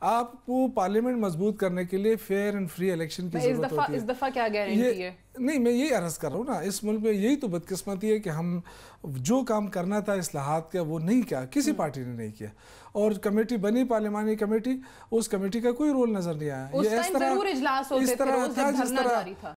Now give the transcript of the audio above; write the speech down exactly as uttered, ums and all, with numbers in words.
आपको पार्लियामेंट मजबूत करने के लिए फेयर एंड फ्री इलेक्शन की जरूरत होती है। इस दफा क्या गारंटी है? नहीं, मैं यही अर्ज कर रहा हूँ ना, इस मुल्क में यही तो बदकिस्मती है कि हम जो काम करना था इस्लाहात का वो नहीं किया, किसी पार्टी ने नहीं किया। और कमेटी बनी, पार्लियामानी कमेटी, उस कमेटी का कोई रोल नजर नहीं आया। उस टाइम जरूर इजलास होते थे, रोज धरना जारी था।